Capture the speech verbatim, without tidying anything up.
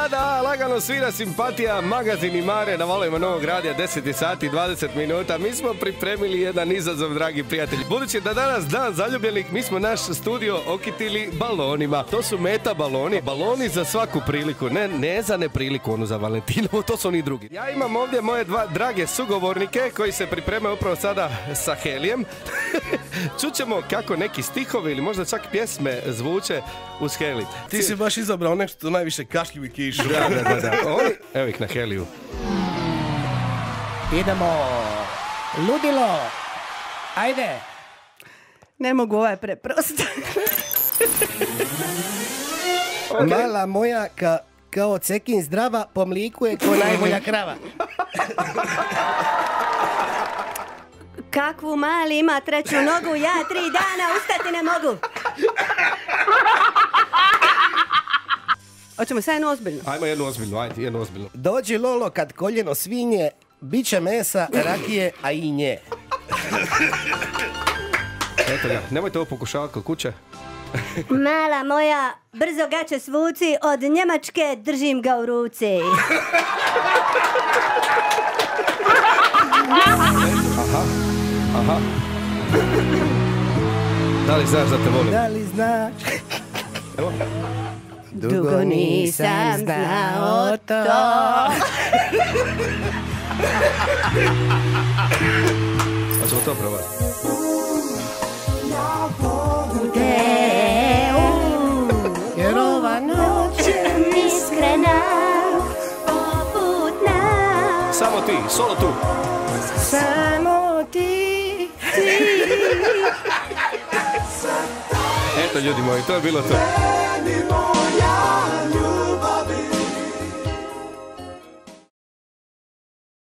Da, da, lagano svira simpatija, magazin i Mare na valovima Novog radija, deset sati i dvadeset minuta. Mi smo pripremili jedan izazov, dragi prijatelji. Budući da danas dan zaljubljenih, mi smo naš studio okitili balonima. To su meta baloni, baloni za svaku priliku, ne, ne za nepriliku, onu za Valentinovu, to su oni drugi. Ja imam ovdje moje dva drage sugovornike koji se pripremaju upravo sada sa helijem. Čućemo kako neki stihovi ili možda čak pjesme zvuče uz heli. Ti si baš izabrao nešto najviše kašljivi kišu. Da, da, da, da. Oni, evo ih na heliju. Idemo. Ludilo. Ajde. Ne mogu, ovo je preprosto. Okay. Mala moja ka, kao cekin zdrava, po mliku je ko najbolja krava. Kakvu mali ima treću nogu, ja tri dana ustati ne mogu. Hoćemo sad jednu ozbiljnu? Ajmo jednu ozbiljnu, ajde, jednu ozbiljnu. Dođi Lolo kad koljeno svinje, bit će mesa, rakije, a i nje. Eto ga, nemojte ovo pokušavati kod kuće. Mala moja, brzo gaće svuci, od Njemačke držim ga u ruci. Aha, aha. Da li znaš da te volim? Da li znaš? Evo. Dugo nisam znao to. Hoćemo to probati. Jer ova noć iskrena, poput nas. Samo ti, solo tu. samo ti, ti. Eto ljudi moji, to je bilo to.